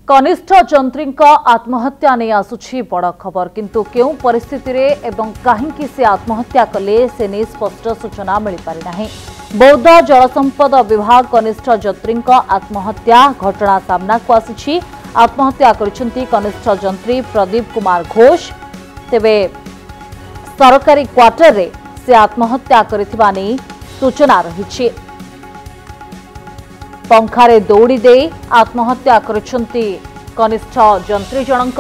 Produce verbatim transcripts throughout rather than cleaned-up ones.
कनिष्ठ जंत्री आत्महत्या नहीं आसुछि बड़ खबर किंतु केउ परिस्थिति रे एवं काहींकि से आत्महत्या कले से नहीं स्पष्ट सूचना मिल पारि नाही। बौद्ध जलसंपद विभाग कनिष्ठ जंत्री आत्महत्या घटना सामना को आसुछि। आत्महत्या करिसेंती कनिष्ठ जंत्री प्रदीप कुमार घोष। तेबे सरकारी क्वार्टर रे से आत्महत्या करिथिबा नै सूचना रहिछि। पंखारे दौड़ी दे आत्महत्या करिसेंती कनिष्ठ जंत्री जनक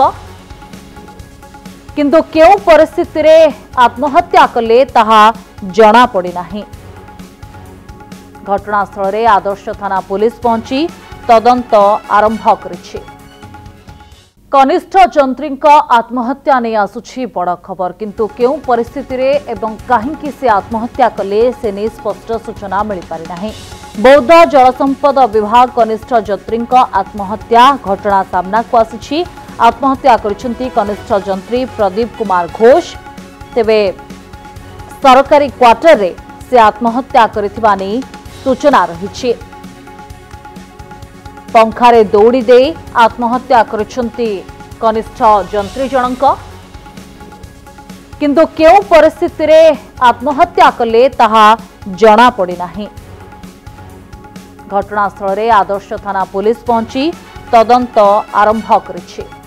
किंतु केउ परिस्थिति रे आत्महत्या कले ताहा जणा पड़ी नाही। घटनास्थल रे आदर्श थाना पुलिस पहुंची तदंत आरंभ करिछि। कनिष्ठ जंत्री आत्महत्या नहीं आसुछि बड़ खबर किंतु केउ परिस्थिति रे एवं काहींकि से आत्महत्या कले से नहीं स्पष्ट सूचना मिल पारि नाही। बौद्ध जलसंपद विभाग कनिष्ठ जंत्री आत्महत्या घटना सामना को आसुछि। आत्महत्या करिसेंती कनिष्ठ जंत्री प्रदीप कुमार घोष। तेबे सरकारी क्वार्टर रे से आत्महत्या करिथिबा नै सूचना रहिछि। पंखारे दौड़ी दे आत्महत्या करिसेंती कनिष्ठ जंत्री जनक किंतु केउ परिस्थिति रे आत्महत्या कले ताहा जणा पड़ी नाही। घटनास्थल रे आदर्श थाना पुलिस पहुंची तदंत आरंभ करिछि।